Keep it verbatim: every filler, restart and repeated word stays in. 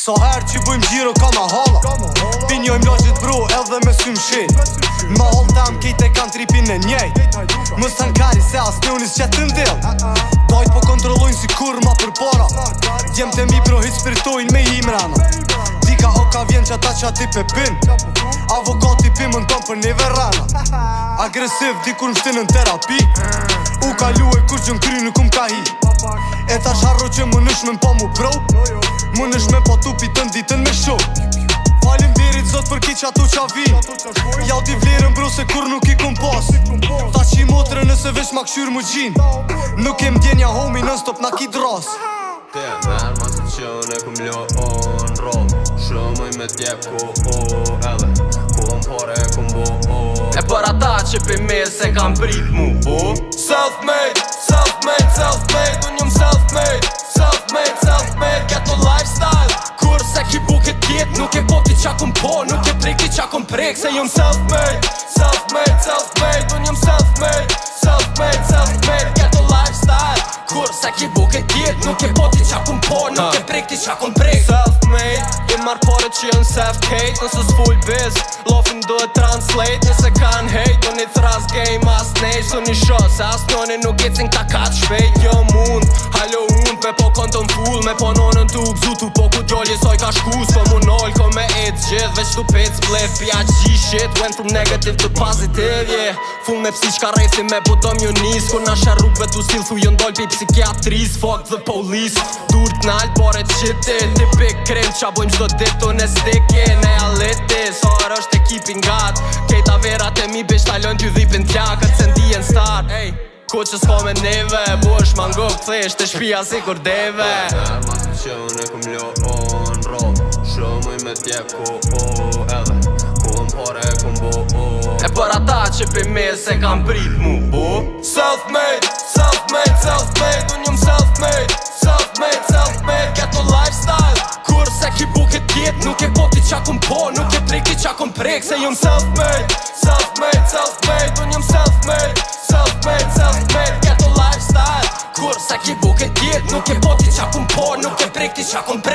So her që bujmë gjiro ka ma holla Pinjojmë loqit bro edhe me sy mshin Ma holl tam kejt e kan tripin e njejt Më stankari se as njonis që të ndil Dojt po kontrollojnë si kur ma për para Djem të mi bro hiq spiritojnë me imrana Dika oka vjen që ata që ati pe pin Avokati pimën ton për neve rana Agresiv dikur më shtinë në terapi U kalu e kur që në kry nuk um ka hi E ta sharro që më nësh me më po mu bro Më nësh me po tupi të nditën me show Falim dirit zot për ki që atu qa vin Ja u t'i vlerën bro se kur nuk i kum pas Ta që i motre nëse vesh ma këshyr mu gjin Nuk kem djenja homi nën stop na ki dras Te merë ma se qën e kum lo on roll Shëmëj me tjep ko o edhe Kom pare e kum bo o E për ata që pe me se kam prit mu bo Self-made, self-made, self-made Unë jëm self-made, self-made, self-made Ghetto lifestyle Kur se ki buket kjet Nuk e po ti qa kum po Nuk e prek ti qa kum prek Se jëm self-made, self-made, self-made Unë jëm self-made, self-made, self-made Ghetto lifestyle Kur se ki buket kjet Nuk e po ti qa kum po Nuk e prek ti qa kum prek Self-made Jem marrë pare që jën self-kate Nësë s'full biz Lofin do e translate Nëse kan hate Do një thras game as nej Su një shë Se as njone nuk e cin kakat shpejt Jo mund Halo unë Me po konton full Me po nonën tu gzu Tu po ku djolje soj ka shku S'po mu nol Ko me et gjithë Veç tu pet split Pja G shit Went from negative to positive Yeah Full me psi qka rejthi Me budom ju nis Kur na shër rrugve tu stil Thu jën dol pi psikiatris Fuck the police Dur t'nall Pare t'qiti Tipik krem qa bojmë qdo dit Unë e stiki Ne aliti Sar është ekipin gat Kejta verat e mi bish talon t'ju dhipin t'jakët Se ndijen star Ey Ko që s'ko me neve Bush ma ngo këthesh Të shpia si kur deve Nërë ma se që unë e kum lo on roll Shëmëj me tjep ko o edhe Kom pare e kum bo o E për ata që pe me se kam prit mu bo Self-made, self-made, self-made Unë jëm self-made, self-made, self-made Ghetto lifestyle Kur se ki buket kjet Nuk e po ti qa kum po Nuk e prek ti qa kum prek Se jëm self-made, self-made, self-made Unë jëm self-made, self-made, self-made Ghetto lifestyle Kur se ki buket kjet Nuk e po ti qa kum po Nuk e prek ti qa kum